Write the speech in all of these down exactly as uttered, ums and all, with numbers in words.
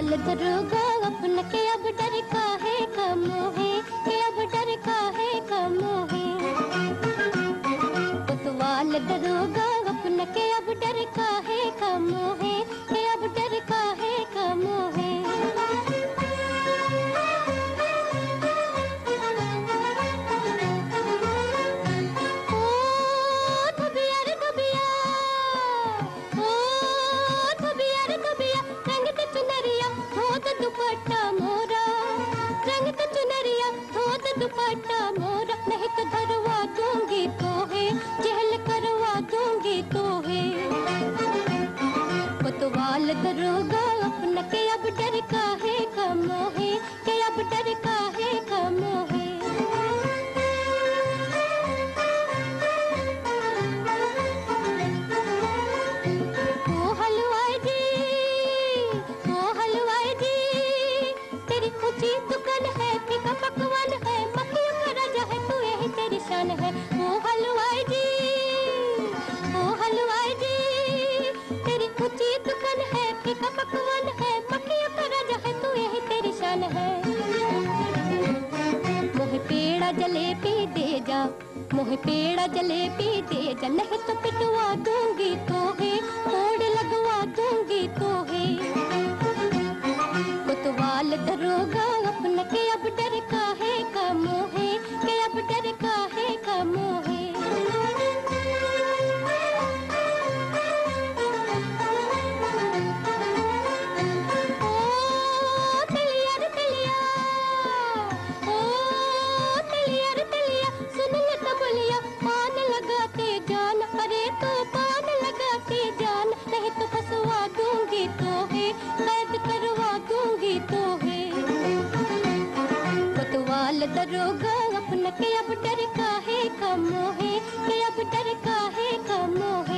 कोतवाल दरोगा अपन के अब डर काहे कम है, के अब डर काहे कम है। कोतवाल दरोगा अपन के अब डर काहे कम है, के अब डर काहे कम है। दुपट्टा मोरा रंग का चुनरिया धोत दुपट्टा मोरा, नहीं तो धरवा दूंगी तो है, जहल करवा दूंगी तो है। कोतवाल दरोगा अपन के अब डर काहे कम है, के अब डर काहे कम है। ओ हलवाई जी, ओ हलवाई जी, ऊंची दुकान है, फीका पकवान है, मक्खियों का राजा है, तू यही तेरी शान है। ओ हलवाई जी, ओ हलवाई जी, तेरी ऊंची दुकान है, फीका पकवान है, मक्खियों का राजा है, तू यही तेरी शान है। मोहे पेड़ा जलेबी दे जा, मोहे पेड़ा जलेबी दे जा, नहीं तो पिटवा दूंगी तो है, मोड़ लगवा दूंगी तो है। कोतवाल दरोगा अपन के अब डर काहे कम है, के अब डर काहे कम है। ओ तलिया रे तलिया, ओ तलिया रे तलिया, सुन ले तो बोलिया, पान लगाते जान, अरे तो पान लगाते जान, नहीं तो फंसवा दूंगी तो है, कैद करवा दूंगी तो है। कोतवाल दरोगा अपन के अब डर काहे कम है, के अब डर काहे कम है।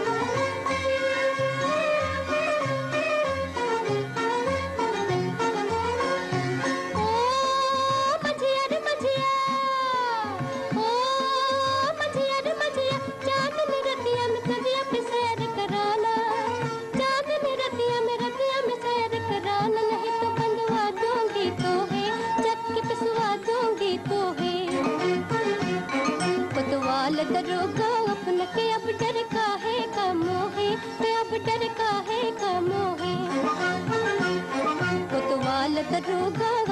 ओ मझिया रे मझिया, ओ मझिया रे मझिया, चांदनी रतिया में सजिया पे सैर कराना, चांदनी रतिया में रतिया में सैर कराना, नहीं तो बंधवा दूंगी तो है, चक्की पिसवा दूंगी तो है। कोतवाल दरोगा अपन के अब डर काहे कम है, के अब डर काहे कम है। कोतवाल दरोगा